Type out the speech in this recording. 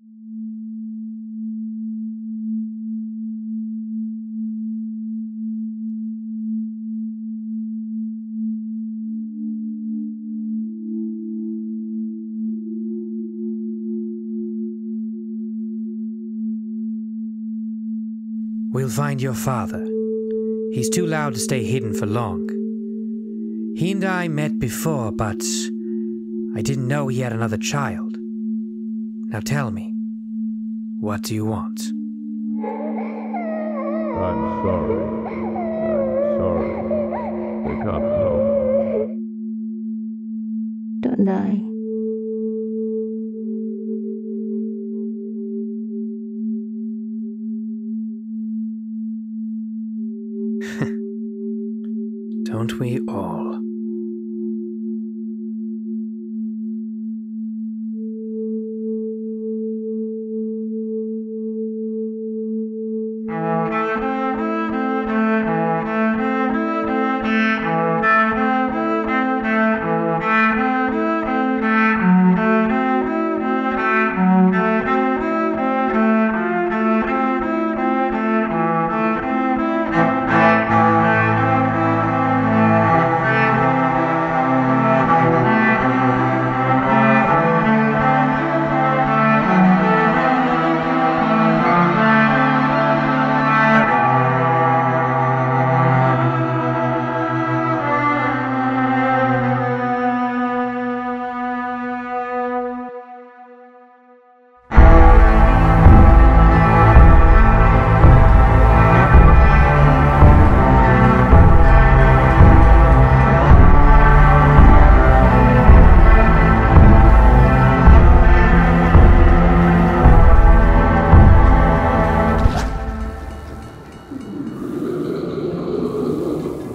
We'll find your father. He's too loud to stay hidden for long. He and I met before, but I didn't know he had another child. Now tell me, what do you want? I'm sorry. I'm sorry. Wake up, Flo. Don't die. Don't we all?